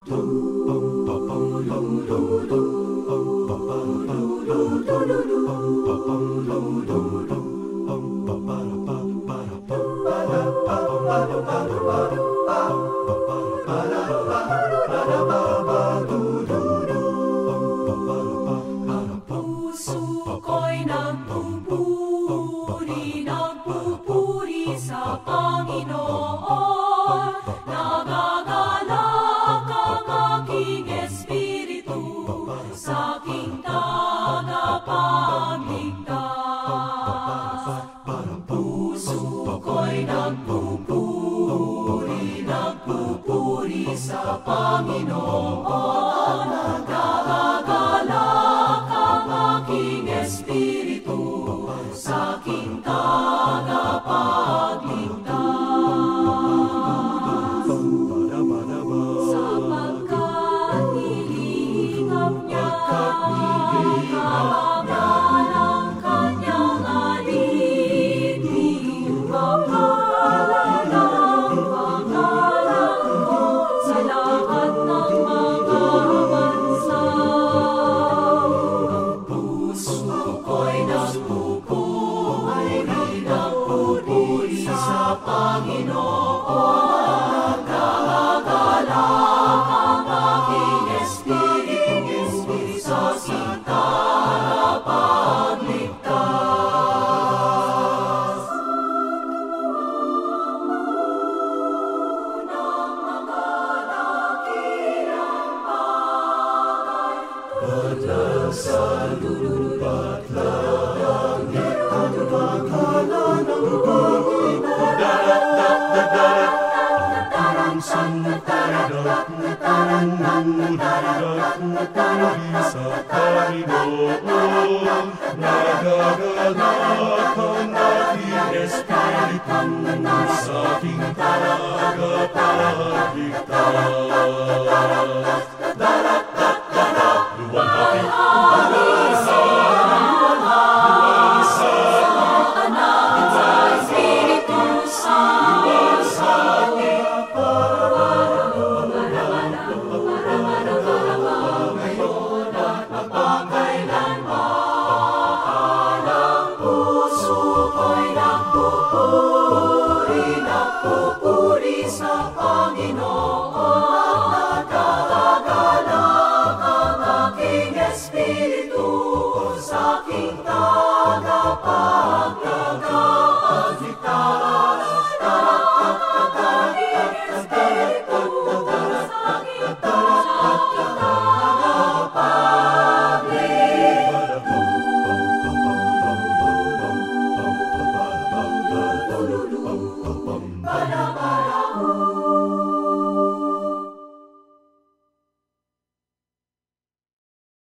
Puso ko'y nagpupuri, nagpupuri sa Panginoon. Nagagalak ang aking espiritu sa aking tagapagligtas. Puso ko'y nagpupuri, nagpupuri sa Panginoon. Nagagalak ang aking espiritu sa aking tagapagligtas. Sapagkat nilingap niya kabangan ang kanyang alipin. Pangalan ang pangalan ko sa lahat ng mga bansa. Ang puso ko'y nagpupuri, nagpupuri sa Panginoon. Nagagalak ang aking espiritu sa aking tagapagligtas. Ng mga dakilang bagay, patlang sa lupa, patlang ang pagkala ng Panginoon. Sa Panginoon, nagagalak ang aking espiritu sa aking tagapagligtas. Luwalhati sa anak sa Espiritu Santo. Nagpupuri sa Panginoon.